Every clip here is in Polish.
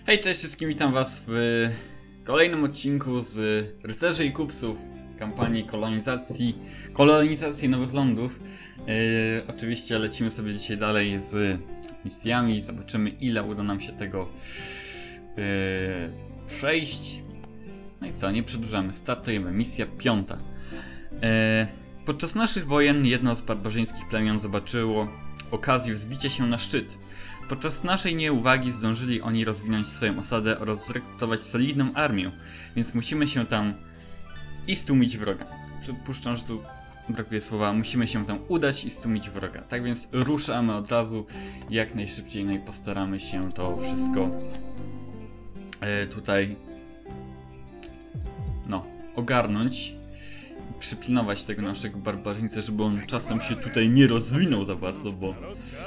Hej, cześć wszystkim, witam was w kolejnym odcinku z Rycerzy i Kupców kampanii kolonizacji nowych lądów. Oczywiście lecimy sobie dzisiaj dalej z misjami, zobaczymy ile uda nam się tego przejść. No i co, nie przedłużamy, startujemy, misja 5. Podczas naszych wojen jedno z barbarzyńskich plemion zobaczyło okazję wzbicia się na szczyt. Podczas naszej nieuwagi zdążyli oni rozwinąć swoją osadę oraz zrekrutować solidną armię, więc musimy się tam i stłumić wroga. Przypuszczam, że tu brakuje słowa, musimy się tam udać i stłumić wroga. Tak więc ruszamy od razu jak najszybciej, no i postaramy się to wszystko tutaj ogarnąć. Przypilnować tego naszego barbarzyńcę, żeby on czasem się tutaj nie rozwinął za bardzo, bo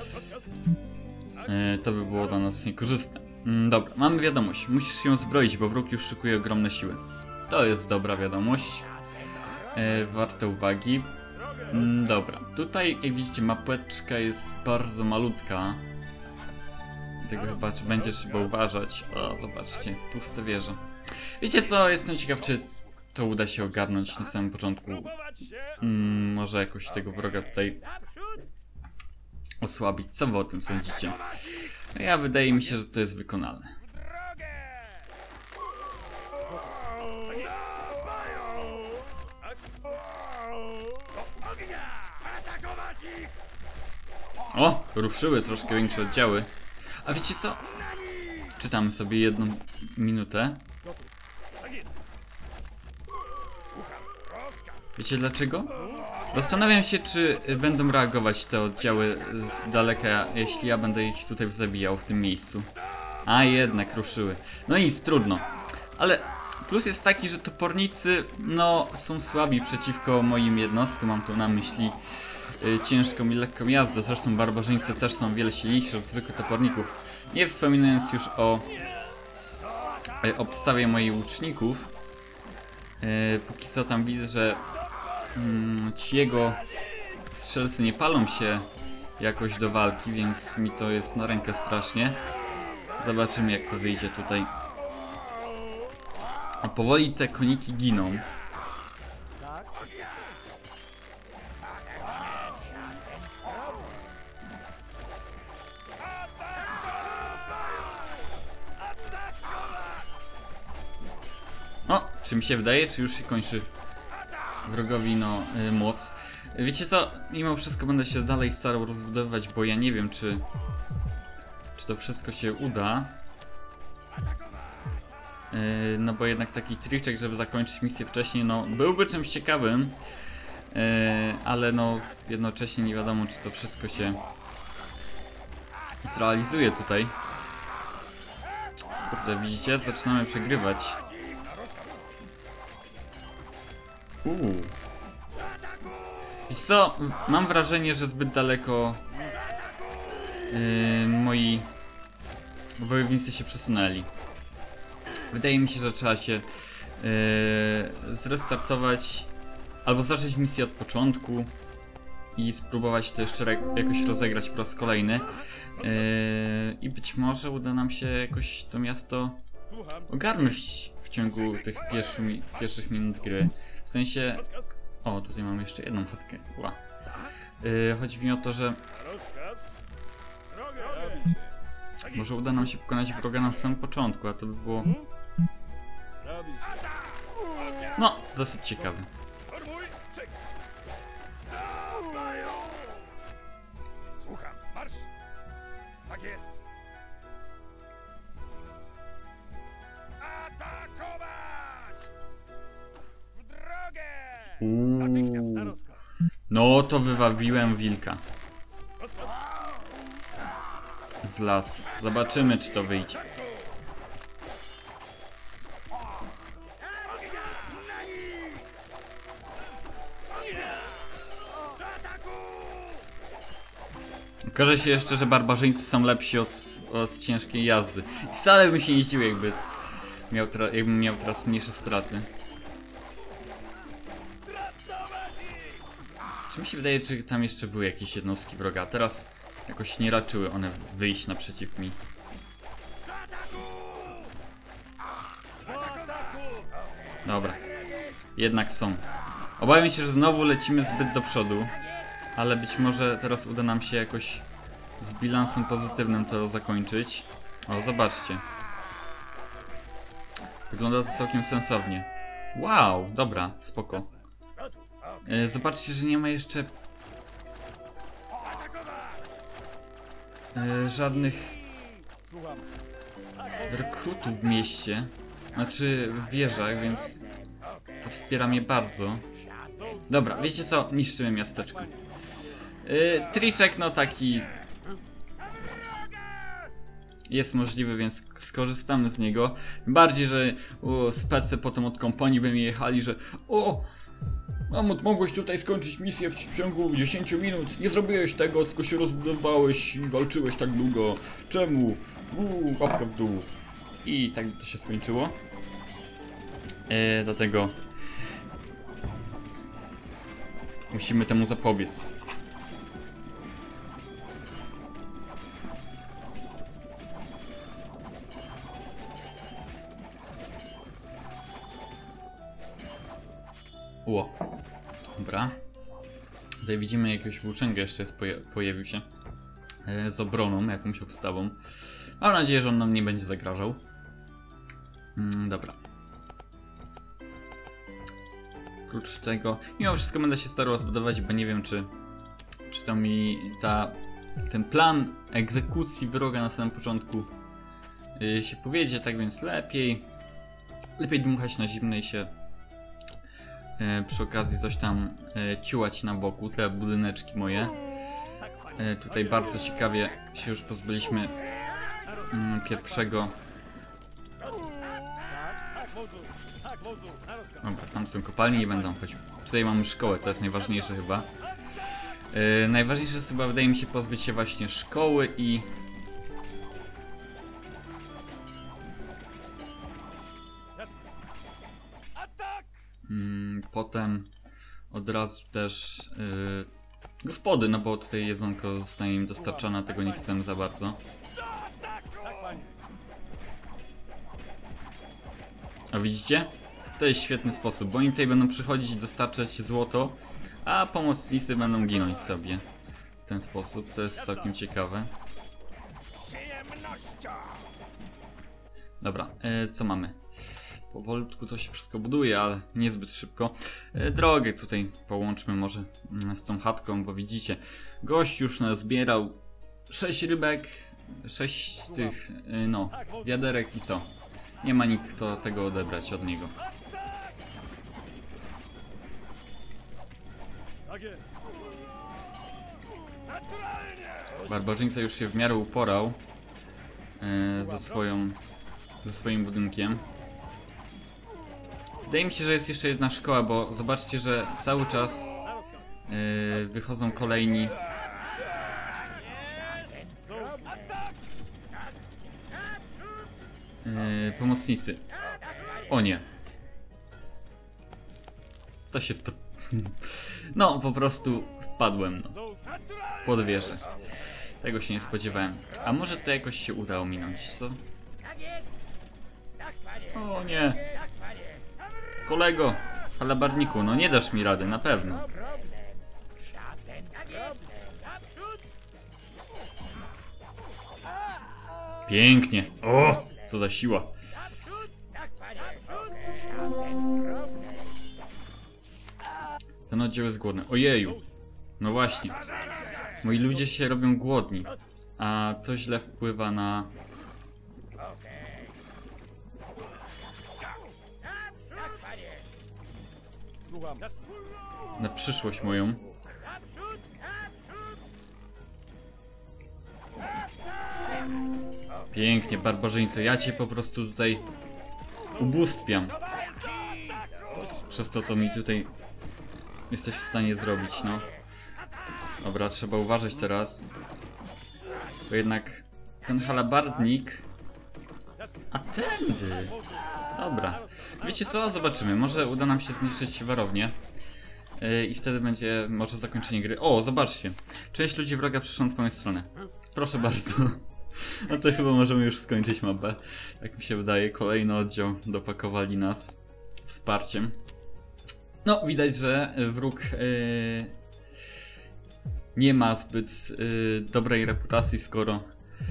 to by było dla nas niekorzystne. Dobra, mamy wiadomość. Musisz się zbroić, bo wróg już szykuje ogromne siły. To jest dobra wiadomość. Warte uwagi. Dobra, tutaj jak widzicie mapeczka jest bardzo malutka. Tego chyba będzie trzeba uważać. O, zobaczcie, puste wieże. Wiecie co, jestem ciekaw, czy to uda się ogarnąć na samym początku. Może jakoś tego wroga tutaj osłabić. Co wy o tym sądzicie? Ja wydaje mi się, że to jest wykonalne. O! Ruszyły troszkę większe oddziały. A wiecie co? Czytamy sobie 1 minutę. Wiecie dlaczego? Zastanawiam się, czy będą reagować te oddziały z daleka, jeśli ja będę ich tutaj zabijał w tym miejscu. A jednak ruszyły. No nic, trudno. Ale plus jest taki, że topornicy są słabi przeciwko moim jednostkom. Mam tu na myśli ciężką i lekką jazdę. Zresztą barbarzyńcy też są wiele silniejsi od zwykłych toporników. Nie wspominając już o obstawie moich łuczników. Póki co tam widzę, że ci jego strzelcy nie palą się jakoś do walki, więc mi to jest na rękę strasznie. Zobaczymy jak to wyjdzie tutaj. A powoli te koniki giną. O, czy mi się wydaje, czy już się kończy wrogowi moc. Wiecie co, mimo wszystko będę się dalej starał rozbudowywać, bo ja nie wiem czy to wszystko się uda. No bo jednak taki triczek, żeby zakończyć misję wcześniej, byłby czymś ciekawym. Ale jednocześnie nie wiadomo czy to wszystko się zrealizuje tutaj. Kurde, widzicie? Zaczynamy przegrywać. Wiesz co? Mam wrażenie, że zbyt daleko moi wojownicy się przesunęli. Wydaje mi się, że trzeba się zrestartować albo zacząć misję od początku i spróbować to jeszcze jakoś rozegrać po raz kolejny. I być może uda nam się jakoś to miasto ogarnąć w ciągu tych pierwszych minut gry. W sensie... O, tutaj mamy jeszcze jedną chatkę. Wow. Chodzi mi o to, że może uda nam się pokonać wroga na samym początku, a to by było dosyć ciekawe. Słucham, marsz! Tak jest! Atakować! W drogę! Natychmiast na rozkaz! No to wywabiłem wilka z lasu. Zobaczymy czy to wyjdzie. Okaże się jeszcze, że barbarzyńcy są lepsi od ciężkiej jazdy. I wcale bym się nie zdziwił, jakbym miał teraz mniejsze straty. Czy mi się wydaje, że tam jeszcze były jakieś jednostki wroga? Teraz jakoś nie raczyły one wyjść naprzeciw mi. Dobra. Jednak są. Obawiam się, że znowu lecimy zbyt do przodu. Ale być może teraz uda nam się jakoś z bilansem pozytywnym to zakończyć. O, zobaczcie. Wygląda to całkiem sensownie. Wow, dobra, spoko. Zobaczcie, że nie ma jeszcze żadnych Słucham. rekrutów w mieście. Znaczy w wieżach, więc to wspiera mnie bardzo. Dobra, wiecie co? Niszczymy miasteczko. Triczek, no taki jest możliwy, więc skorzystamy z niego. Bardziej, że specy potem od kompanii by mi jechali, że o, Mamut, mogłeś tutaj skończyć misję w ciągu 10 minut. Nie zrobiłeś tego, tylko się rozbudowałeś i walczyłeś tak długo. Czemu? Łapka w dół. I tak to się skończyło. Dlatego musimy temu zapobiec. Ło. Dobra. Tutaj widzimy jakiegoś włóczęgę jeszcze jest pojawił się. Z obroną, jakąś obstawą. Mam nadzieję, że on nam nie będzie zagrażał. Dobra. Oprócz tego, mimo wszystko będę się starał zbudować, bo nie wiem, czy to mi ten plan egzekucji wroga na samym początku się powiedzie, tak więc lepiej dmuchać na zimne i się przy okazji coś tam ciułać na boku, te budyneczki moje. Tutaj bardzo ciekawie się już pozbyliśmy pierwszego. Dobra, tam są kopalnie, nie będą chodził. Tutaj mamy szkołę, to jest najważniejsze chyba. Najważniejsze jest chyba, wydaje mi się, pozbyć się właśnie szkoły i potem od razu też gospody, no bo tutaj jedzonko zostanie im dostarczane, tego nie chcemy za bardzo. A widzicie? To jest świetny sposób, bo oni tutaj będą przychodzić, dostarczać złoto, a pomocnicy będą ginąć sobie w ten sposób. To jest całkiem ciekawe. Dobra, co mamy? Powolutku to się wszystko buduje, ale niezbyt szybko. Drogę tutaj połączmy może z tą chatką, bo widzicie, gość już nazbierał 6 rybek, 6 tych, no, wiaderek i co? Nie ma nikt, kto tego odebrać od niego. Barbarzyńca już się w miarę uporał ze swoim budynkiem. Wydaje mi się, że jest jeszcze jedna szkoła, bo zobaczcie, że cały czas wychodzą kolejni pomocnicy. O nie. To się w to... No, po prostu wpadłem, no. Pod wieżę. Tego się nie spodziewałem. A może to jakoś się uda ominąć, co? O nie. Kolego, halabarniku, no nie dasz mi rady, na pewno. Pięknie. O, co za siła. Ten oddział jest głodny. Ojeju. No właśnie. Moi ludzie się robią głodni. A to źle wpływa na... na przyszłość moją. Pięknie, barbarzyńco. Ja cię po prostu tutaj ubóstwiam. Przez to, co mi tutaj jesteś w stanie zrobić, no. Dobra, trzeba uważać teraz. Bo jednak ten halabardnik... A tędy! Dobra. Wiecie co? Zobaczymy. Może uda nam się zniszczyć warownię. I wtedy będzie może zakończenie gry. O, zobaczcie. Część ludzi wroga przyszła na twoją stronę. Proszę bardzo. No to chyba możemy już skończyć mapę. Tak mi się wydaje. Kolejny oddział dopakowali nas. wsparciem. No, widać, że wróg nie ma zbyt dobrej reputacji, skoro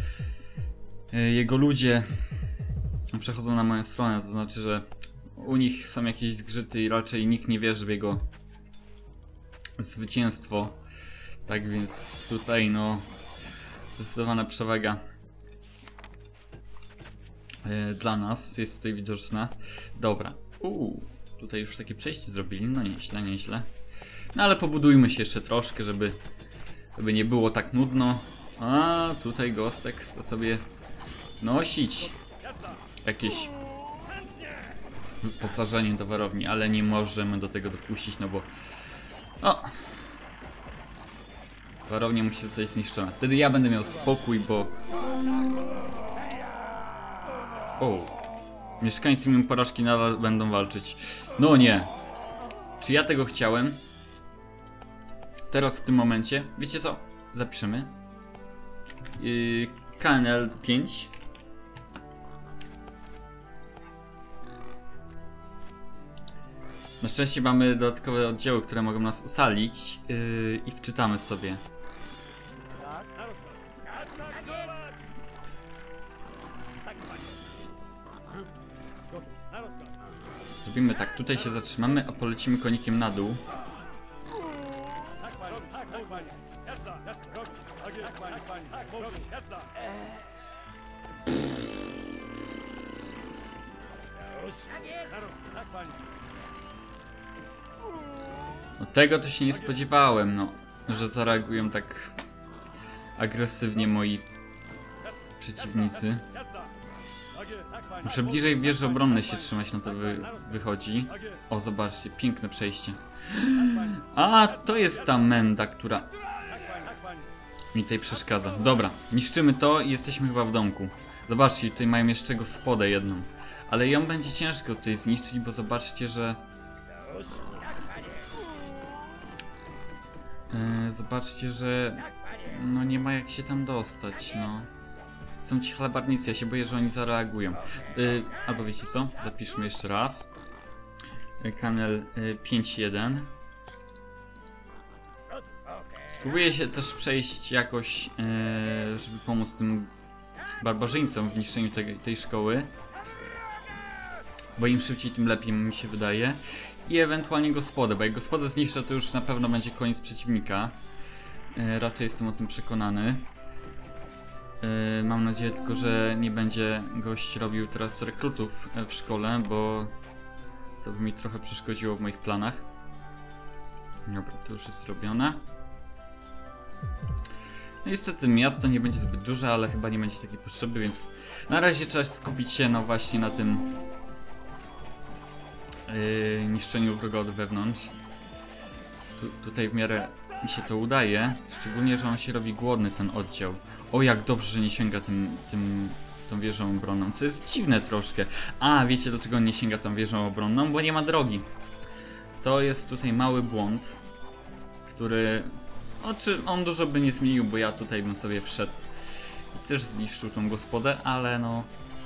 jego ludzie przechodzą na moją stronę. To znaczy, że u nich są jakieś zgrzyty i raczej nikt nie wierzy w jego zwycięstwo. Tak więc tutaj no zdecydowana przewaga dla nas jest tutaj widoczna. Dobra. Tutaj już takie przejście zrobili. No nieźle, nieźle. No ale pobudujmy się jeszcze troszkę, żeby nie było tak nudno. A tutaj Gostek chce sobie nosić jakieś wyposażenie do warowni, ale nie możemy do tego dopuścić, no bo warownia musi zostać zniszczona. Wtedy ja będę miał spokój, bo mieszkańcy mimo porażki nadal będą walczyć. No nie. Czy ja tego chciałem? Teraz w tym momencie, wiecie co? Zapiszemy KNL 5. Na szczęście mamy dodatkowe oddziały, które mogą nas ocalić i wczytamy sobie. Zrobimy tak, tutaj się zatrzymamy, a polecimy konikiem na dół. No tego to się nie spodziewałem, no, że zareagują tak agresywnie moi przeciwnicy. Muszę bliżej wieży obronnej się trzymać, no to wychodzi. O, zobaczcie, piękne przejście. A, to jest ta menda, która mi tutaj przeszkadza. Dobra, niszczymy to i jesteśmy chyba w domku. Zobaczcie, tutaj mają jeszcze gospodę jedną. Ale ją będzie ciężko tutaj zniszczyć, bo zobaczcie, że... zobaczcie, że... no nie ma jak się tam dostać, no. Są ci chlabarnicy, ja się boję, że oni zareagują. Albo wiecie co? Zapiszmy jeszcze raz. Kanał 5.1. Spróbuję się też przejść jakoś, żeby pomóc tym barbarzyńcom w niszczeniu tej szkoły. Bo im szybciej, tym lepiej, mi się wydaje. I ewentualnie gospodę, bo jak gospodę zniszczę, to już na pewno będzie koniec przeciwnika. Raczej jestem o tym przekonany. Mam nadzieję tylko, że nie będzie gość robił teraz rekrutów w szkole, bo to by mi trochę przeszkodziło w moich planach. Dobra, to już jest zrobione. No niestety miasto nie będzie zbyt duże, ale chyba nie będzie takiej potrzeby, więc na razie trzeba skupić się no właśnie na tym niszczeniu wroga od wewnątrz. Tutaj w miarę mi się to udaje, szczególnie, że on się robi głodny, ten oddział. O, jak dobrze, że nie sięga tą wieżą obronną, co jest dziwne troszkę. A, wiecie dlaczego on nie sięga tą wieżą obronną? Bo nie ma drogi. To jest tutaj mały błąd, który... czy on dużo by nie zmienił, bo ja tutaj bym sobie wszedł i też zniszczył tą gospodę, ale no...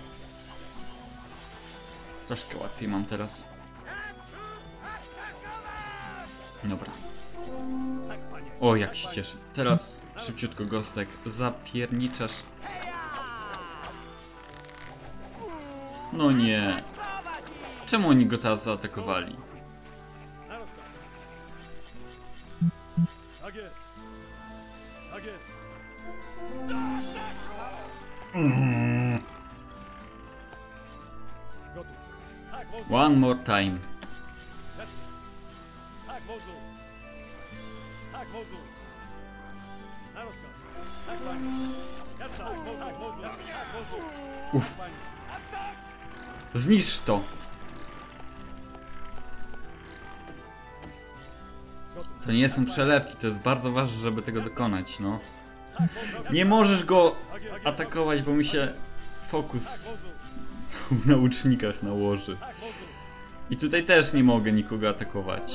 troszkę łatwiej mam teraz. Dobra. O, jak się cieszę. Teraz szybciutko Gostek, zapierniczasz. No nie. Czemu oni go teraz zaatakowali? One more time. Uff. Zniszcz to. To nie są przelewki, to jest bardzo ważne, żeby tego dokonać, no. Nie możesz go atakować, bo mi się fokus na łucznikach nałoży. I tutaj też nie mogę nikogo atakować.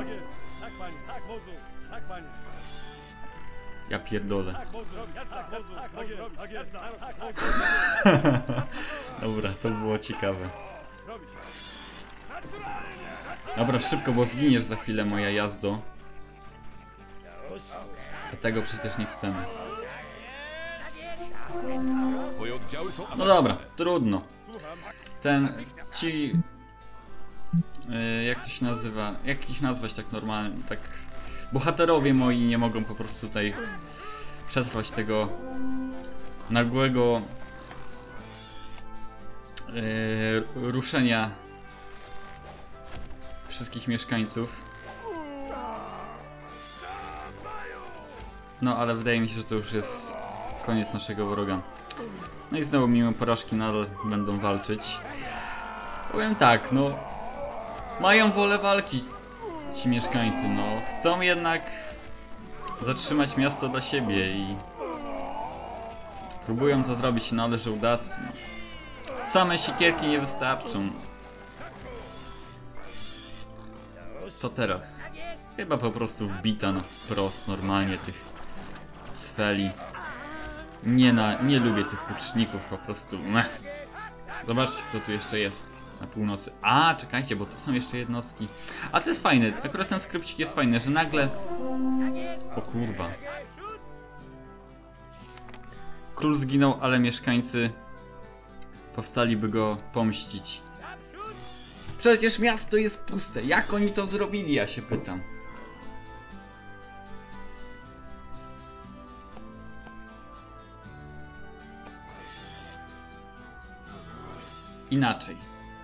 Ja pierdolę. Dobra, to było ciekawe. Dobra, szybko, bo zginiesz za chwilę, moja jazdo. A tego przecież nie chcemy. Twoje oddziały są No dobra, trudno. Ci... jak to się nazywa? Jak ich nazwać tak normalnie? Tak... Bohaterowie moi nie mogą po prostu tutaj przetrwać tego nagłego ruszenia wszystkich mieszkańców. No ale wydaje mi się, że to już jest koniec naszego wroga. No i znowu mimo porażki nadal będą walczyć. Powiem tak, no mają wolę walki ci mieszkańcy, no chcą jednak zatrzymać miasto dla siebie i próbują to zrobić, no ale żołdacy, no. Same siekierki nie wystarczą. Co teraz? Chyba po prostu wbita na wprost normalnie tych cweli. Nie lubię tych łuczników, po prostu meh. Zobaczcie, kto tu jeszcze jest na północy. A, czekajcie, bo tu są jeszcze jednostki. A to jest fajne, akurat ten skrypcik jest fajny, że nagle... O kurwa. Król zginął, ale mieszkańcy powstaliby go pomścić. Przecież miasto jest puste. Jak oni to zrobili, ja się pytam. Inaczej.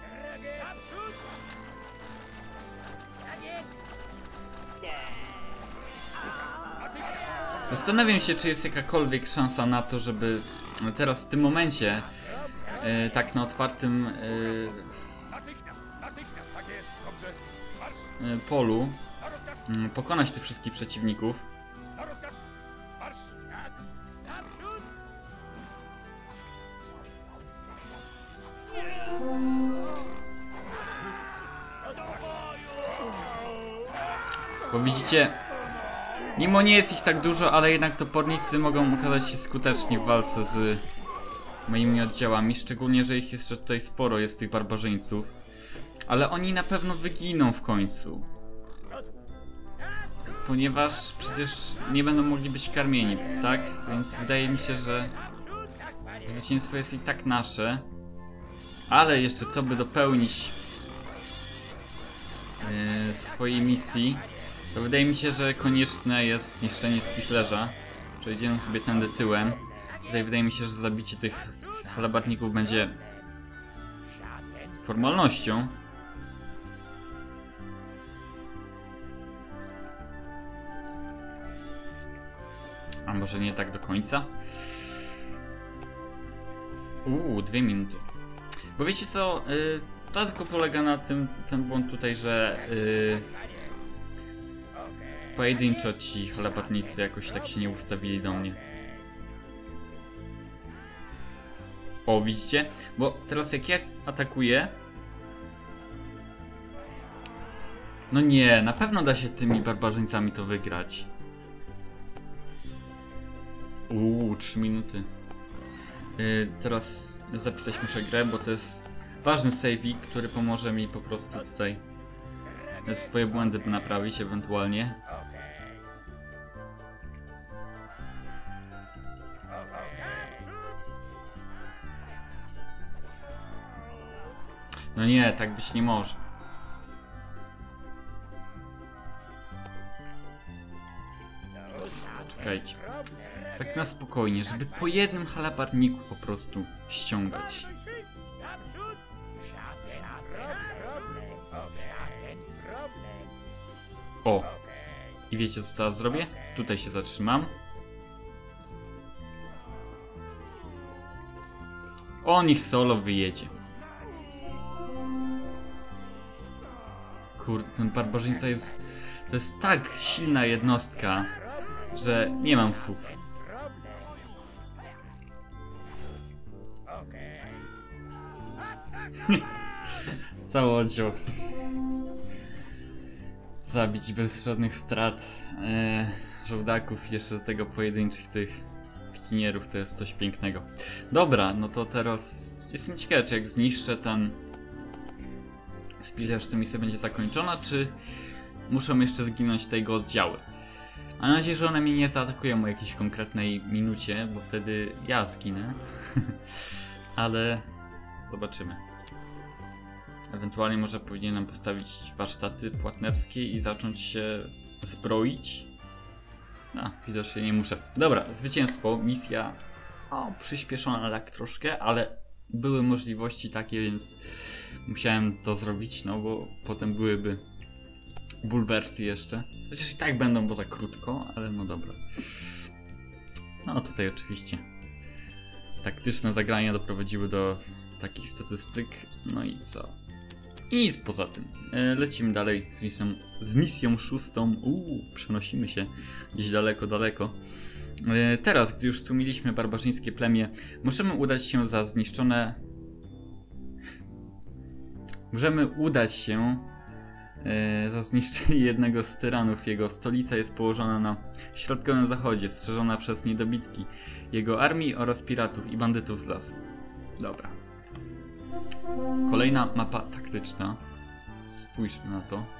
Zastanawiam się, czy jest jakakolwiek szansa na to, żeby teraz w tym momencie tak na otwartym Natychmiast, tak jest. Dobrze. Marsz. polu Na rozkaz. pokonać tych wszystkich przeciwników. Na rozkaz. Marsz. Tak. Naprzód. Bo widzicie, mimo nie jest ich tak dużo, ale jednak topornicy mogą okazać się skuteczni w walce z moimi oddziałami. Szczególnie, że ich jeszcze tutaj sporo jest, tych barbarzyńców. Ale oni na pewno wyginą w końcu. Ponieważ przecież nie będą mogli być karmieni, tak? Więc wydaje mi się, że zwycięstwo jest i tak nasze. Ale jeszcze co by dopełnić swojej misji, to wydaje mi się, że konieczne jest zniszczenie spichlerza. Przejdziemy sobie tędy tyłem. Tutaj wydaje mi się, że zabicie tych halabarników będzie formalnością. A może nie tak do końca? 2 minuty. Bo wiecie co, to tylko polega na tym, ten błąd tutaj, że pojedynczo ci halabarnicy jakoś tak się nie ustawili do mnie. O, widzicie? Bo teraz jak ja atakuję... No nie, na pewno da się tymi barbarzyńcami to wygrać. 3 minuty. Teraz zapisać muszę grę, bo to jest ważny save'ik, który pomoże mi po prostu tutaj swoje błędy naprawić ewentualnie. No nie, tak być nie może. Czekajcie. Tak na spokojnie, żeby po jednym halabarniku po prostu ściągać. O! I wiecie co teraz zrobię? Tutaj się zatrzymam. On ich solo wyjedzie. Kurde, ten barbarzyńca jest... To jest tak silna jednostka, że nie mam słów. Cały oddział zabić bez żadnych strat żołdaków, jeszcze do tego pojedynczych tych pikinierów, to jest coś pięknego. Dobra, no to teraz jestem ciekawy, czy jak zniszczę ten Spilisz, że ta misja będzie zakończona, czy muszą jeszcze zginąć te jego oddziały. Mam nadzieję, że one mnie nie zaatakują o jakiejś konkretnej minucie, bo wtedy ja zginę. Ale zobaczymy. Ewentualnie może powinienem postawić warsztaty płatnerskie i zacząć się zbroić. A, widocznie nie muszę. Dobra, zwycięstwo, misja przyspieszona tak troszkę, ale były możliwości takie, więc musiałem to zrobić, no bo potem byłyby bulwersy jeszcze. Chociaż i tak będą, bo za krótko, ale no dobra. No tutaj oczywiście taktyczne zagrania doprowadziły do takich statystyk. No i co? I nic poza tym. Lecimy dalej z misją 6. Przenosimy się gdzieś daleko, daleko. Teraz, gdy już tłumiliśmy barbarzyńskie plemię, możemy udać się za zniszczone... Możemy udać się za zniszczenie jednego z tyranów. Jego stolica jest położona na środkowym zachodzie, strzeżona przez niedobitki jego armii oraz piratów i bandytów z lasu. Dobra. Kolejna mapa taktyczna. Spójrzmy na to.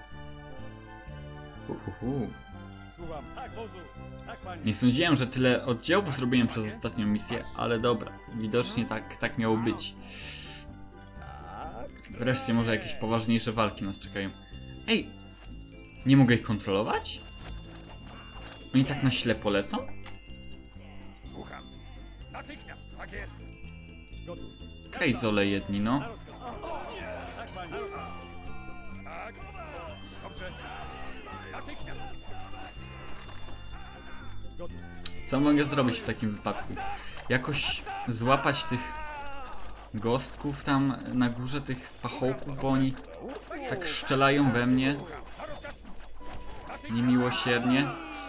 Słucham. Tak, wozu. Tak, panie. Nie sądziłem, że tyle oddziałów zrobiłem przez ostatnią misję, ale dobra. Widocznie tak miało być. Wreszcie może jakieś poważniejsze walki nas czekają. Ej! Nie mogę ich kontrolować? Oni tak na ślepo lecą? Słucham. Natychmiast. Tak jest. Gotów. Krejzole jedni, no. Na rozkaz. Tak, panie. Na rozkaz. Tak. Dobrze. Natychmiast. Gotów. Co mogę zrobić w takim wypadku? Jakoś złapać tych gostków tam na górze, tych pachołków, bo oni tak szczelają we mnie niemiłosiernie.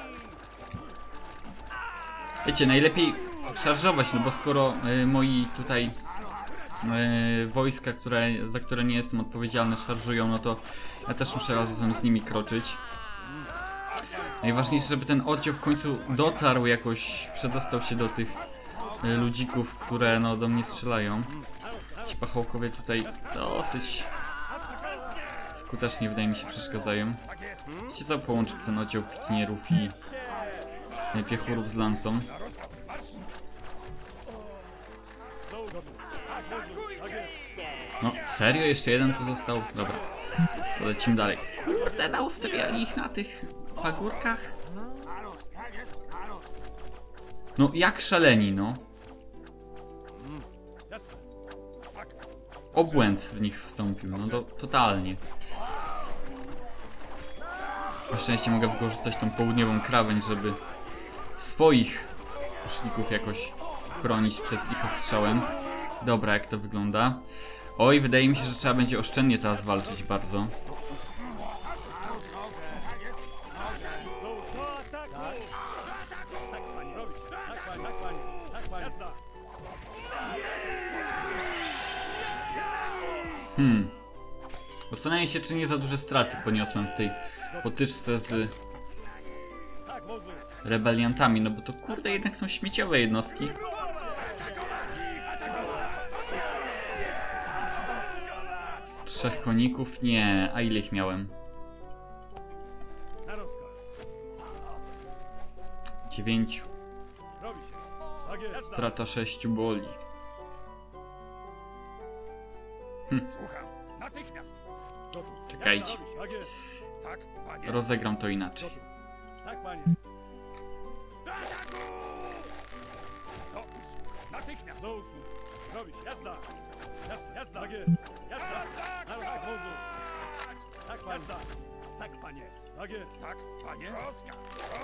Wiecie, najlepiej szarżować, no bo skoro moi tutaj wojska, za które nie jestem odpowiedzialny, szarżują, no to ja też muszę razem z nimi kroczyć. Najważniejsze, żeby ten oddział w końcu dotarł jakoś, przedostał się do tych ludzików, które no do mnie strzelają. Ci pachołkowie tutaj dosyć skutecznie, wydaje mi się, przeszkadzają. Wiecie co, połączył ten oddział pikinierów i piechurów z lansą. No, serio? Jeszcze jeden tu został? Dobra, to lecimy dalej. Kurde, naustawiali ich na tych pagórkach? No, jak szaleni, no. Obłęd w nich wstąpił, no totalnie. Na szczęście mogę wykorzystać tą południową krawędź, żeby swoich kuszników jakoś chronić przed ich ostrzałem. Dobra, jak to wygląda? Oj, wydaje mi się, że trzeba będzie oszczędnie teraz walczyć bardzo. Zastanawiam się, czy nie za duże straty poniosłem w tej potyczce z rebeliantami, no bo to kurde jednak są śmieciowe jednostki. Trzech koników? Nie, a ile ich miałem? 9. Strata 6 boli. Słucham. Natychmiast. Czekajcie. Tak, panie. Rozegram to inaczej. Tak, panie. Do usług. Natychmiast. Do usług. Robić. Jazda. Jazda. Tak jest. Jazda. Na rozkaz wozu. Tak, panie. Tak, panie. Tak jest. Tak, panie. Rozkaz.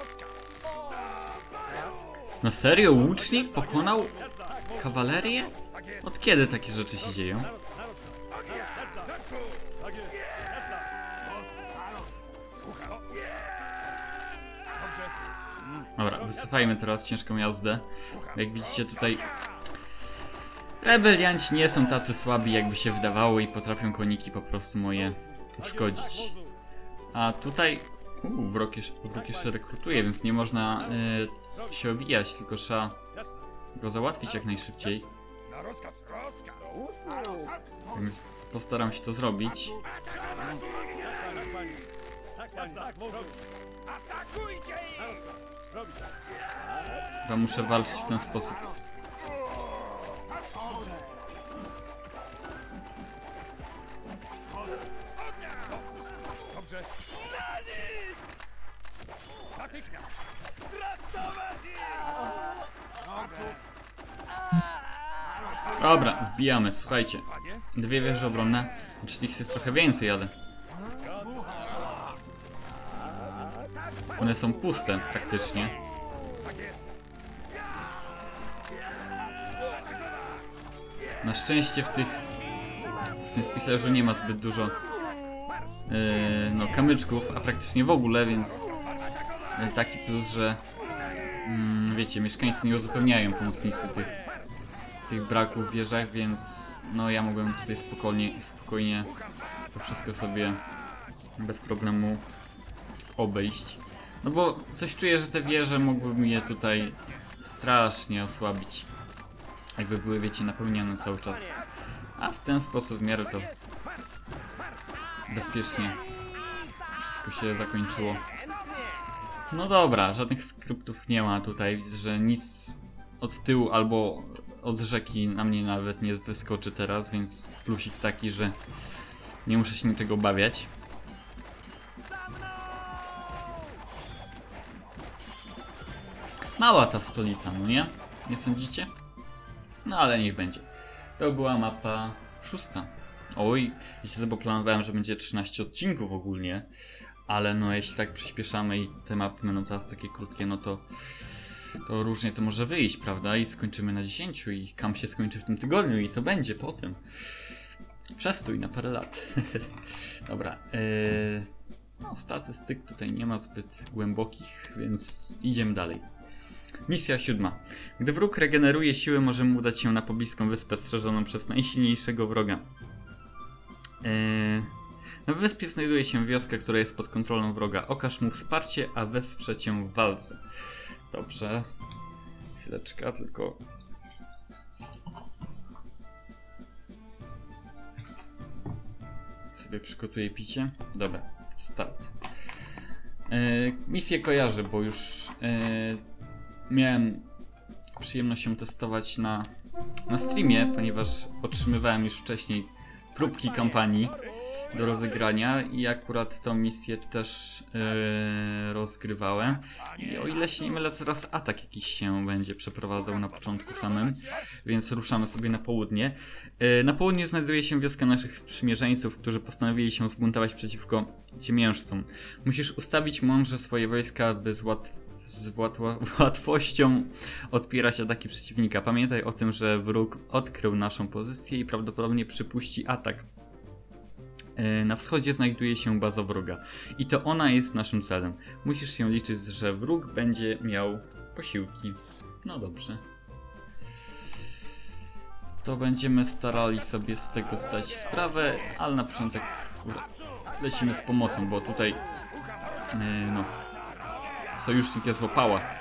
No serio? Łucznik pokonał kawalerię? Od kiedy takie rzeczy się dzieją? Dobra, wycofajmy teraz ciężką jazdę. Jak widzicie tutaj rebelianci nie są tacy słabi, jakby się wydawało, i potrafią koniki po prostu moje uszkodzić. A tutaj wróg jeszcze rekrutuje, więc nie można się obijać, tylko trzeba go załatwić jak najszybciej. Więc postaram się to zrobić. Tak, panie. Tak, panie. Tak, może robić. Atakujcie ich! Na rozkaz. Robić. Chyba muszę walczyć w ten sposób. Dobrze. Natychmiast. Stratować ich! Dobra, wbijamy, słuchajcie. Panie? 2 wieże obronne, czyli ich jest trochę więcej, ale one są puste praktycznie. Tak jest. Na szczęście w tym spichlerzu nie ma zbyt dużo no, kamyczków, a praktycznie w ogóle, więc taki plus, że wiecie, mieszkańcy nie uzupełniają pomocnicy tych braków w wieżach, więc no ja mogłem tutaj spokojnie to wszystko sobie bez problemu obejść. No bo coś czuję, że te wieże mogłyby mnie tutaj strasznie osłabić. Jakby były, wiecie, napełniane cały czas. A w ten sposób w miarę to bezpiecznie wszystko się zakończyło. No dobra, żadnych skryptów nie ma tutaj. Widzę, że nic od tyłu albo od rzeki na mnie nawet nie wyskoczy teraz, więc plusik taki, że nie muszę się niczego obawiać. Mała ta stolica, no nie? Nie sądzicie? No ale niech będzie. To była mapa 6. Oj, wiecie co, bo planowałem, że będzie 13 odcinków ogólnie. Ale no jeśli tak przyspieszamy i te mapy będą teraz takie krótkie, no to różnie to może wyjść, prawda? I skończymy na 10 i kam się skończy w tym tygodniu i co będzie potem? Przestój na parę lat. Dobra, no statystyk tutaj nie ma zbyt głębokich, więc idziemy dalej. Misja 7. Gdy wróg regeneruje siły, możemy udać się na pobliską wyspę strzeżoną przez najsilniejszego wroga. Na wyspie znajduje się wioska, która jest pod kontrolą wroga. Okaż mu wsparcie, a wesprze cię w walce. Dobrze. Chwileczkę, tylko... sobie przygotuję picie. Dobra, start. Misję kojarzę, bo już miałem przyjemność ją testować na streamie, ponieważ otrzymywałem już wcześniej próbki kampanii do rozegrania i akurat tą misję też rozgrywałem. I o ile się nie mylę, teraz atak jakiś się będzie przeprowadzał na początku samym, więc ruszamy sobie na południe. Na południu znajduje się wioska naszych sprzymierzeńców, którzy postanowili się zbuntować przeciwko ciemiężcom. Musisz ustawić mądrze swoje wojska, by z łatwością odpierać ataki przeciwnika. Pamiętaj o tym, że wróg odkrył naszą pozycję i prawdopodobnie przypuści atak. Na wschodzie znajduje się baza wroga i to ona jest naszym celem. Musisz się liczyć, że wróg będzie miał posiłki. No dobrze. To będziemy starali sobie z tego zdać sprawę, ale na początek lecimy z pomocą, bo tutaj no, sojusznik jest w opałach.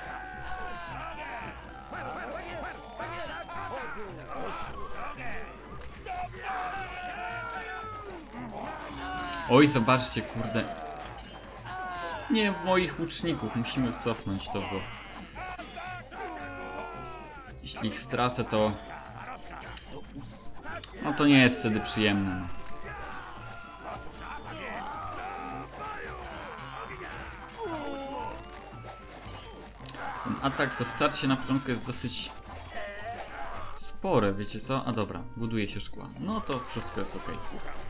Oj, zobaczcie, kurde. Nie, w moich łuczników. Musimy cofnąć to, bo jeśli ich stracę, to no to nie jest wtedy przyjemne. Ten atak, to starcie na początku jest dosyć spore, wiecie co? A dobra, buduje się szkła. No to wszystko jest ok.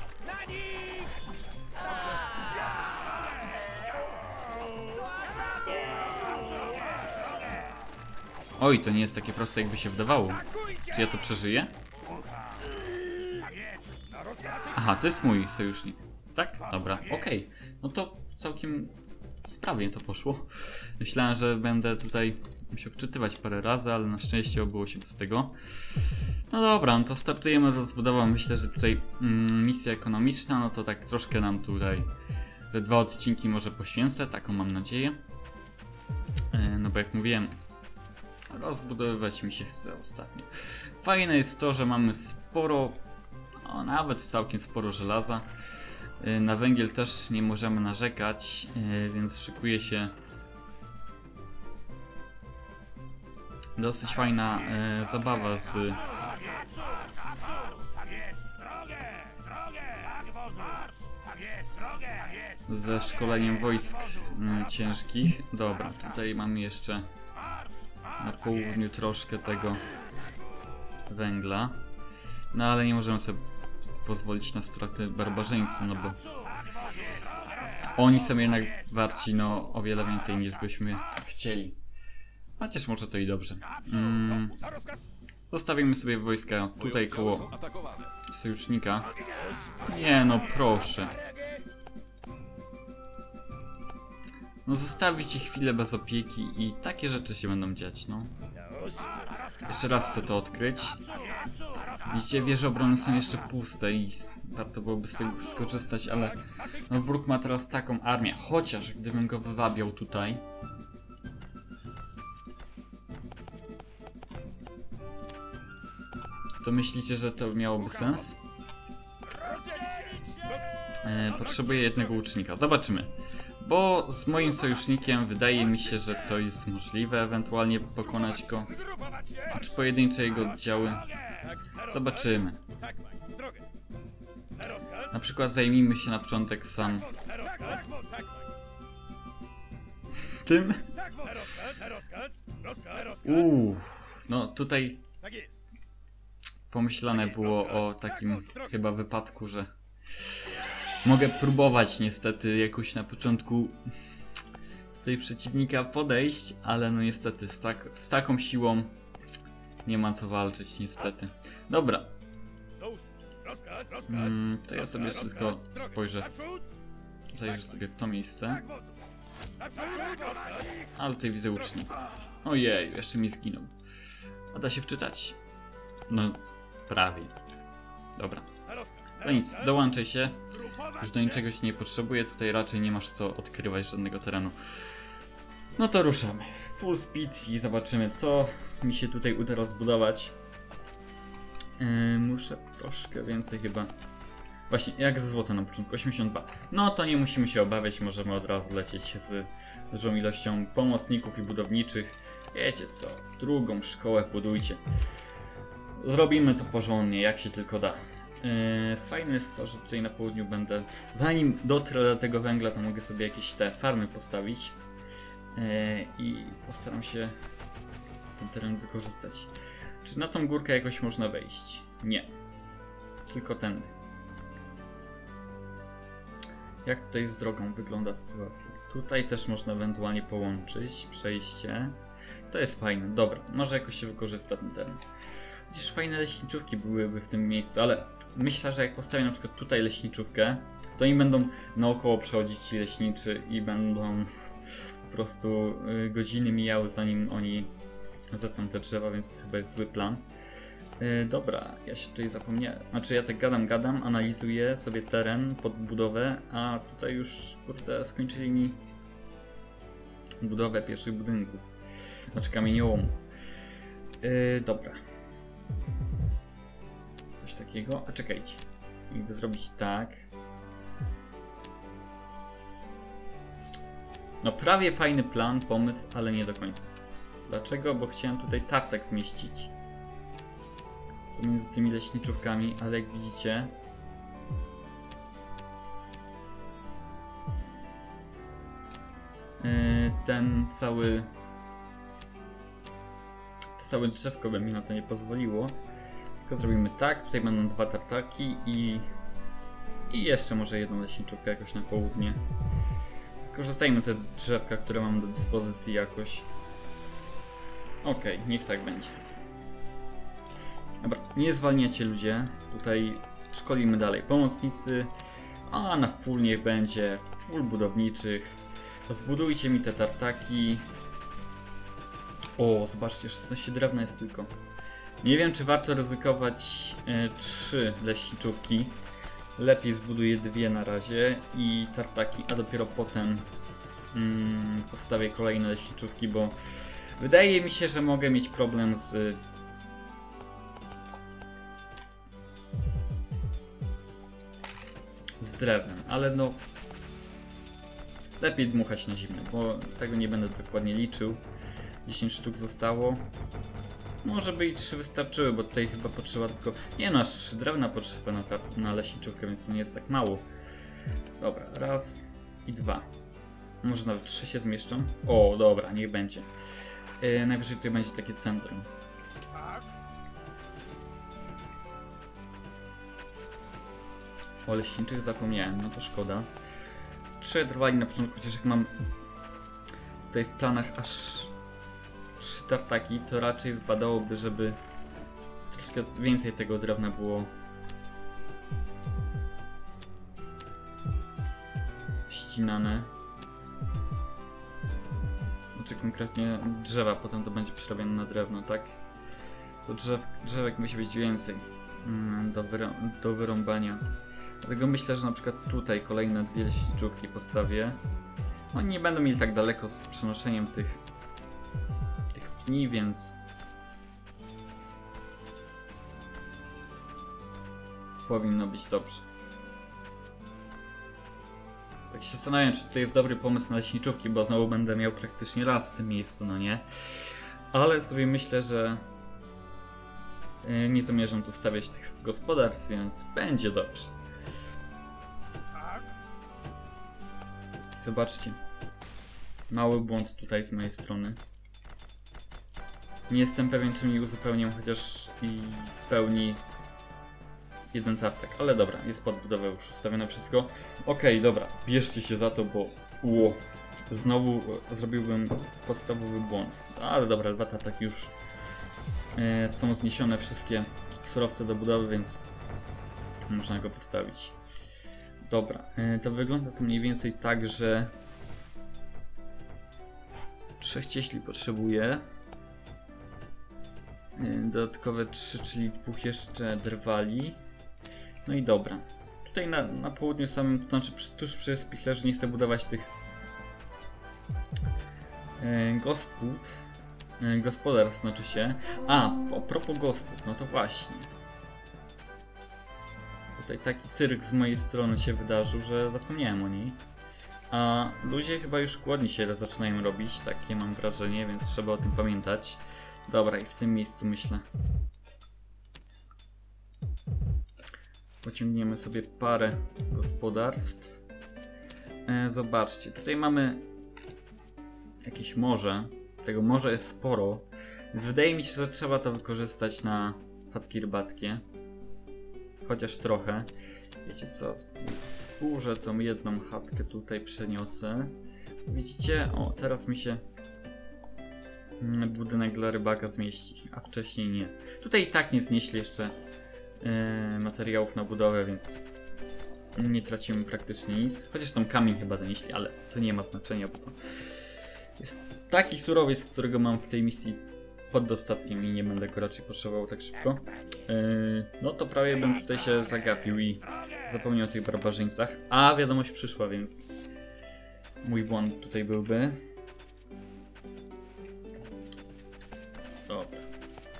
Oj, to nie jest takie proste, jakby się wydawało. Czy ja to przeżyję? Aha, to jest mój sojusznik. Tak? Dobra, okej. No to całkiem sprawnie to poszło. Myślałem, że będę tutaj musiał wczytywać parę razy, ale na szczęście obyło się bez tego. No dobra, no to startujemy z rozbudową. Myślę, że tutaj misja ekonomiczna, no to tak troszkę nam tutaj ze 2 odcinki może poświęcę, taką mam nadzieję. No bo jak mówiłem, rozbudowywać mi się chce ostatnio. Fajne jest to, że mamy sporo, nawet całkiem sporo żelaza. Na węgiel też nie możemy narzekać, więc szykuje się dosyć fajna zabawa ze szkoleniem wojsk ciężkich. Dobra, tutaj mamy jeszcze na południu troszkę tego węgla. No ale nie możemy sobie pozwolić na straty barbarzyńcy, no bo oni są jednak warci no o wiele więcej niż byśmy chcieli. Chociaż może to i dobrze. Zostawimy sobie wojska tutaj koło sojusznika. Nie no proszę. No zostawić ich chwilę bez opieki i takie rzeczy się będą dziać, no. Jeszcze raz chcę to odkryć. Widzicie, wieże obrony są jeszcze puste i warto byłoby z tego skorzystać, ale no wróg ma teraz taką armię. Chociaż gdybym go wywabiał tutaj, to myślicie, że to miałoby sens? Potrzebuję jednego łucznika. Zobaczymy. Bo z moim sojusznikiem wydaje mi się, że to jest możliwe ewentualnie pokonać go. Czy pojedyncze jego oddziały? Zobaczymy. Na przykład zajmijmy się na początek sam tym. No tutaj pomyślane było o takim chyba wypadku, że mogę próbować niestety jakoś na początku tutaj przeciwnika podejść, ale no niestety z taką siłą nie ma co walczyć niestety. Dobra. To ja sobie jeszcze tylko spojrzę. Zajrzę sobie w to miejsce. Ale tutaj widzę łuczników. Ojej, jeszcze mi zginął. A da się wczytać? No, prawie. Dobra. No nic, dołączaj się. Już do niczego się nie potrzebuję. Tutaj raczej nie masz co odkrywać żadnego terenu. No to ruszamy. Full speed i zobaczymy, co mi się tutaj uda rozbudować. Muszę troszkę więcej chyba. Właśnie, jak ze złota na początku, 82. No to nie musimy się obawiać, możemy od razu lecieć z dużą ilością pomocników i budowniczych. Wiecie co, drugą szkołę budujcie. Zrobimy to porządnie, jak się tylko da. Fajne jest to, że tutaj na południu będę, zanim dotrę do tego węgla, to mogę sobie jakieś te farmy postawić. I postaram się ten teren wykorzystać. Czy na tą górkę jakoś można wejść? Nie. Tylko tędy. Jak tutaj z drogą wygląda sytuacja? Tutaj też można ewentualnie połączyć przejście. To jest fajne. Dobra, może jakoś się wykorzysta ten teren. Chociaż fajne leśniczówki byłyby w tym miejscu, ale myślę, że jak postawię na przykład tutaj leśniczówkę, to oni będą naokoło przechodzić ci leśniczy i będą po prostu godziny mijały, zanim oni zetną te drzewa, więc to chyba jest zły plan. Dobra, ja się tutaj zapomniałem. Znaczy ja tak gadam, analizuję sobie teren pod budowę, a tutaj już kurde skończyli mi budowę pierwszych budynków. Znaczy kamieniołomów. Dobra. Coś takiego. A czekajcie. Jakby zrobić tak. No prawie fajny plan, pomysł, ale nie do końca. Dlaczego? Bo chciałem tutaj tartak zmieścić pomiędzy tymi leśniczówkami, ale jak widzicie to całe drzewko by mi na to nie pozwoliło. Tylko zrobimy tak, tutaj będą dwa tartaki i jeszcze może jedną leśniczówkę jakoś na południe. Korzystajmy te drzewka, które mam do dyspozycji jakoś. Okej, niech tak będzie. Dobra, nie zwalniacie ludzie. Tutaj szkolimy dalej pomocnicy. A na full niech będzie. Full budowniczych. Zbudujcie mi te tartaki. O, zobaczcie, 16 drewna jest tylko. Nie wiem, czy warto ryzykować 3 leśniczówki. Lepiej zbuduję 2 na razie i tartaki, a dopiero potem postawię kolejne leśniczówki, bo wydaje mi się, że mogę mieć problem z z drewnem, ale no lepiej dmuchać na zimne, bo tego nie będę dokładnie liczył. 10 sztuk zostało. Może by i 3 wystarczyły, bo tutaj chyba potrzeba tylko... Nie no, aż 3 drewna potrzeba na leśniczówkę, więc to nie jest tak mało. Dobra, raz i 2. Może nawet 3 się zmieszczą. O, dobra, niech będzie. Najwyżej tutaj będzie takie centrum. O leśniczych zapomniałem, no to szkoda. 3 trwali na początku, chociaż jak mam tutaj w planach aż 3 tartaki, to raczej wypadałoby, żeby troszkę więcej tego drewna było ścinane. Znaczy konkretnie drzewa, potem to będzie przerabiane na drewno, tak? To drzewek musi być więcej do wyrąbania. Dlatego myślę, że na przykład tutaj kolejne 2 leśniczówki postawię. Oni nie będą mieli tak daleko z przenoszeniem tych pni, więc powinno być dobrze. Tak się zastanawiam, czy tutaj jest dobry pomysł na leśniczówki, bo znowu będę miał praktycznie las w tym miejscu, no nie? Ale sobie myślę, że nie zamierzam tu stawiać tych gospodarstw, więc będzie dobrze. Zobaczcie. Mały błąd tutaj z mojej strony. Nie jestem pewien, czy mi uzupełniam chociaż i w pełni jeden tartak, ale dobra, jest podbudowa już ustawione wszystko. Okej, dobra, bierzcie się za to, bo znowu zrobiłbym podstawowy błąd. Ale dobra, 2 tartaki już są zniesione wszystkie surowce do budowy, więc można go postawić. Dobra, to wygląda to mniej więcej tak, że 3 cieśli potrzebuję. Dodatkowe 3, czyli 2 jeszcze drwali. No i dobra. Tutaj na południu samym, to znaczy tuż przy spichlerzu nie chcę budować tych gospodarstw, znaczy się. A propos gospod, no to właśnie. Tutaj taki cyrk z mojej strony się wydarzył, że zapomniałem o niej. A ludzie chyba już głodni się zaczynają robić, takie mam wrażenie, więc trzeba o tym pamiętać. Dobra, i w tym miejscu myślę pociągniemy sobie parę gospodarstw. Zobaczcie, tutaj mamy jakieś morze. Tego morza jest sporo, więc wydaje mi się, że trzeba to wykorzystać na chatki rybackie. Chociaż trochę. Wiecie co, zburzę tą jedną chatkę tutaj, przeniosę. Widzicie? O, teraz mi się budynek dla rybaka zmieści, a wcześniej nie. Tutaj i tak nie znieśli jeszcze materiałów na budowę, więc nie tracimy praktycznie nic. Chociaż tam kamień chyba zanieśli, ale to nie ma znaczenia, bo to jest taki surowiec, którego mam w tej misji pod dostatkiem i nie będę go raczej potrzebował tak szybko. No to prawie bym tutaj się zagapił i zapomniał o tych barbarzyńcach. A wiadomość przyszła, więc mój błąd tutaj byłby. Dobra.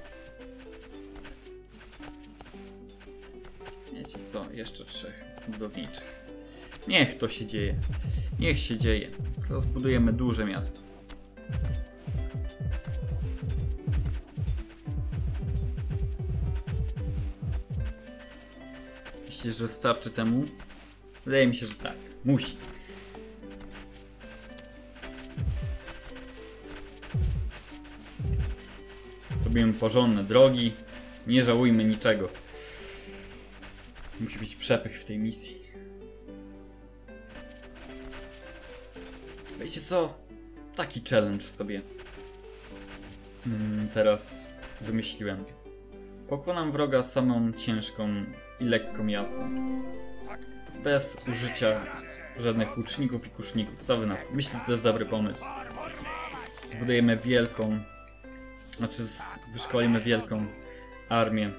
Wiecie co? Jeszcze 3 budowniczych. Niech to się dzieje. Niech się dzieje. Zbudujemy duże miasto. Myślisz, że starczy temu? Wydaje mi się, że tak. Musi. Zrobimy porządne drogi. Nie żałujmy niczego. Musi być przepych w tej misji. Wiecie co? Taki challenge sobie teraz wymyśliłem. Pokonam wroga samą ciężką i lekką jazdą. Bez użycia żadnych łuczników i kuszników. Co wy na to? Myślę, że to jest dobry pomysł. Zbudujemy wielką, wyszkolimy wielką armię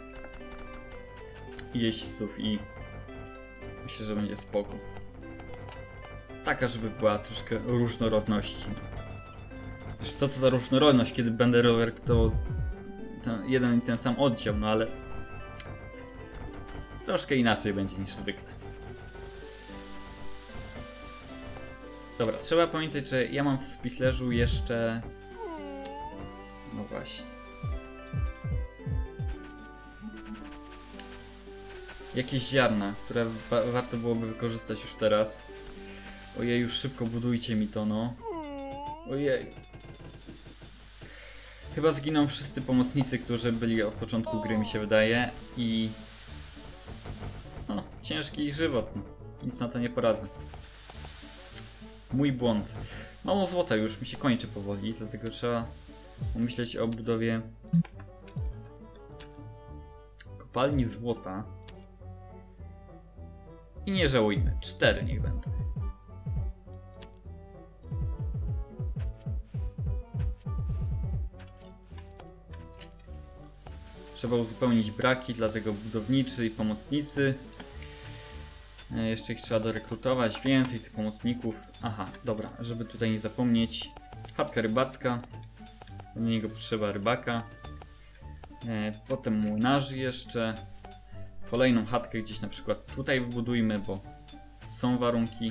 jeźdźców i myślę, że będzie spoko. Taka, żeby była troszkę różnorodności. Wiesz, co to za różnorodność, kiedy będę rower to jeden i ten sam oddział, no ale troszkę inaczej będzie niż zwykle. Dobra, trzeba pamiętać, że ja mam w spichlerzu jeszcze... No właśnie. Jakieś ziarna, które warto byłoby wykorzystać już teraz. Ojej, już szybko budujcie mi to, no. Ojej. Chyba zginą wszyscy pomocnicy, którzy byli od początku gry, mi się wydaje. I... No, ciężki żywot. No. Nic na to nie poradzę. Mój błąd. Mało złota już mi się kończy powoli, dlatego trzeba pomyśleć o budowie kopalni złota. I nie żałujmy. 4 niech będą. Trzeba uzupełnić braki, dlatego budowniczy i pomocnicy. Jeszcze ich trzeba dorekrutować, więcej tych pomocników. Aha, dobra, żeby tutaj nie zapomnieć. Chatka rybacka. Do niego potrzeba rybaka. Potem młynarzy jeszcze. Kolejną chatkę gdzieś na przykład tutaj wybudujmy, bo są warunki.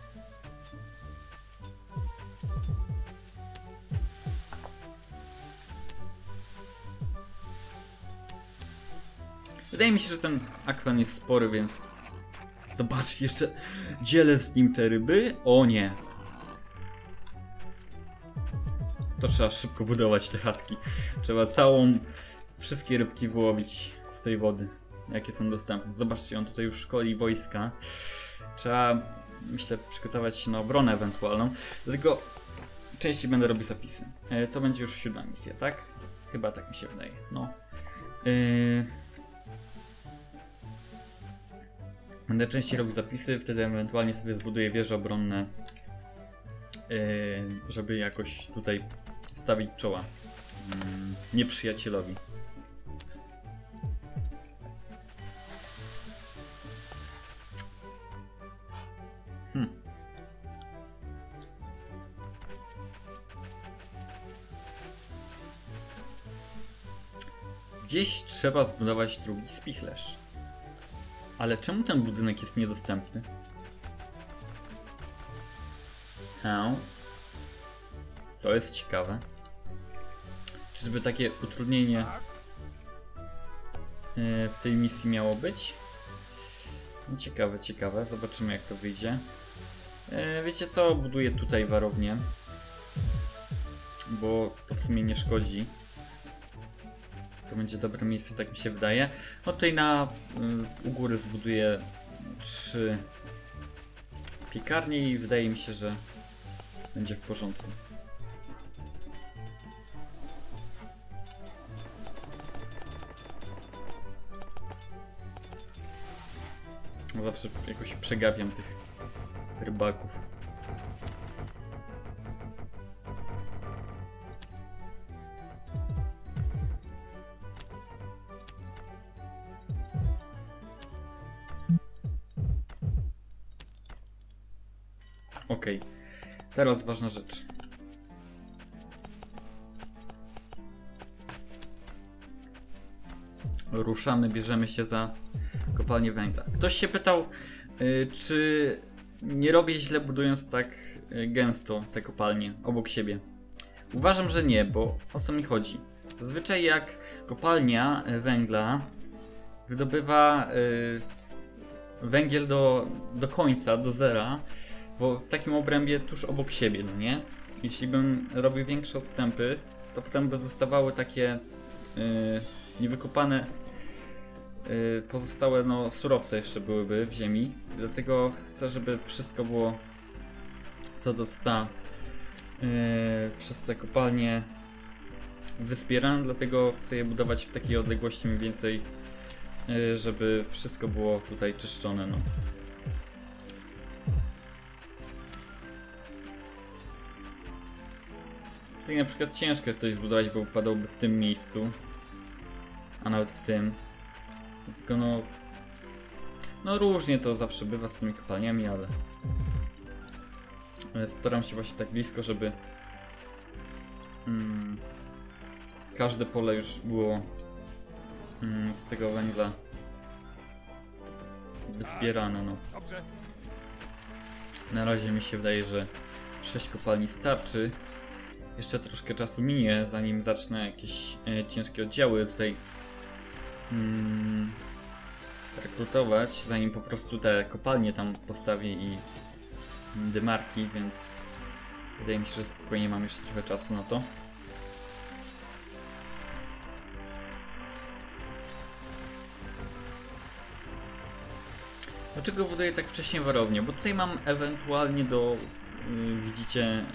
Wydaje mi się, że ten akwen jest spory, więc... Zobaczcie, jeszcze dzielę z nim te ryby. O nie. To trzeba szybko budować te chatki. Trzeba wszystkie rybki wyłowić z tej wody, jakie są dostępne. Zobaczcie, on tutaj już szkoli wojska. Trzeba, myślę, przygotować się na obronę ewentualną. Dlatego częściej będę robił zapisy. To będzie już 7. misja, tak? Chyba tak mi się wydaje. No. Będę częściej robił zapisy, wtedy ewentualnie sobie zbuduję wieże obronne, żeby jakoś tutaj stawić czoła nieprzyjacielowi. Gdzieś trzeba zbudować drugi spichlerz. Ale czemu ten budynek jest niedostępny? To jest ciekawe. Czyżby takie utrudnienie w tej misji miało być? No ciekawe, ciekawe. Zobaczymy, jak to wyjdzie. Wiecie co? Buduję tutaj warownię. Bo to w sumie nie szkodzi. To będzie dobre miejsce, tak mi się wydaje. No tutaj u góry zbuduję 3 piekarnie i wydaje mi się, że będzie w porządku. Zawsze jakoś przegapiam tych rybaków. Okej, teraz ważna rzecz. Ruszamy, bierzemy się za kopalnię węgla. Ktoś się pytał, czy nie robię źle budując tak gęsto te kopalnie obok siebie. Uważam, że nie, bo o co mi chodzi? Zazwyczaj jak kopalnia węgla wydobywa węgiel do końca, do zera, bo w takim obrębie tuż obok siebie, no nie? Jeśli bym robił większe odstępy, to potem by zostawały takie niewykopane pozostałe surowce jeszcze byłyby w ziemi. Dlatego chcę, żeby wszystko było co zostało przez te kopalnie wyspierane, dlatego chcę je budować w takiej odległości mniej więcej, żeby wszystko było tutaj czyszczone. No. Tutaj na przykład ciężko jest coś zbudować, bo upadałby w tym miejscu, a nawet w tym. Tylko no różnie to zawsze bywa z tymi kopalniami, ale staram się właśnie tak blisko, żeby każde pole już było z tego węgla wyspierane. No. Na razie mi się wydaje, że 6 kopalni starczy. Jeszcze troszkę czasu minie, zanim zacznę jakieś ciężkie oddziały tutaj rekrutować, zanim po prostu te kopalnie tam postawię i demarki, więc wydaje mi się, że spokojnie mam jeszcze trochę czasu na to. Dlaczego buduję tak wcześnie warownię? Bo tutaj mam ewentualnie do, widzicie,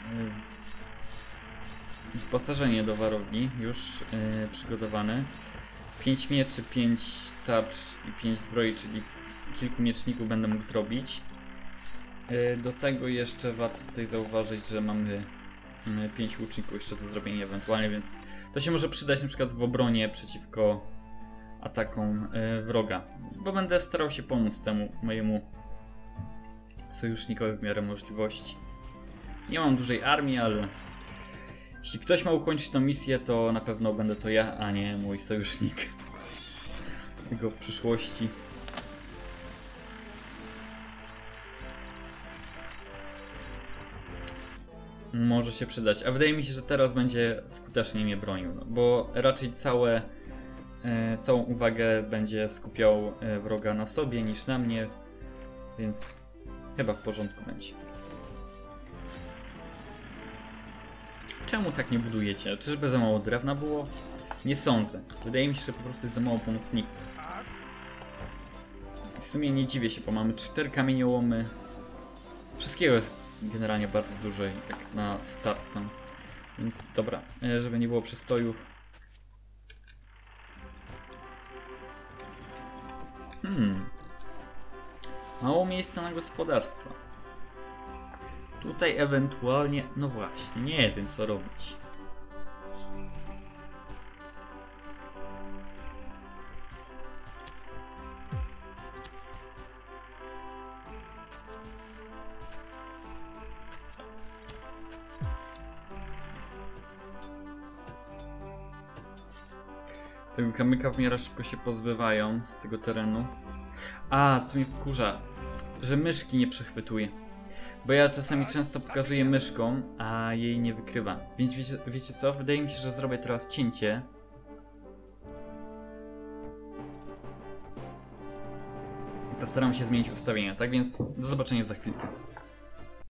wyposażenie do warowni już przygotowane. 5 mieczy, 5 tarcz i 5 zbroi, czyli kilku mieczników będę mógł zrobić. Do tego jeszcze warto tutaj zauważyć, że mamy 5 łuczników jeszcze do zrobienia ewentualnie, więc to się może przydać na przykład w obronie przeciwko atakom wroga. Bo będę starał się pomóc temu mojemu sojusznikowi w miarę możliwości. Nie mam dużej armii, ale jeśli ktoś ma ukończyć tę misję, to na pewno będę to ja, a nie mój sojusznik. Tego w przyszłości. Może się przydać, a wydaje mi się, że teraz będzie skutecznie mnie bronił, bo raczej całą uwagę będzie skupiał wroga na sobie niż na mnie, więc chyba w porządku będzie. Czemu tak nie budujecie? Czyżby za mało drewna było? Nie sądzę. Wydaje mi się, że po prostu jest za mało pomocników. W sumie nie dziwię się, bo mamy 4 kamieniołomy. Wszystkiego jest generalnie bardzo dużo, jak na start są. Więc dobra, żeby nie było przestojów. Mało miejsca na gospodarstwo. Tutaj ewentualnie, no właśnie, nie wiem co robić. Tego kamyka w miarę szybko się pozbywają z tego terenu. A, co mnie wkurza, że myszki nie przechwytuje. Bo ja czasami często pokazuję myszką, a jej nie wykrywa. Więc wiecie co? Wydaje mi się, że zrobię teraz cięcie. Postaram się zmienić ustawienia, tak więc do zobaczenia za chwilkę.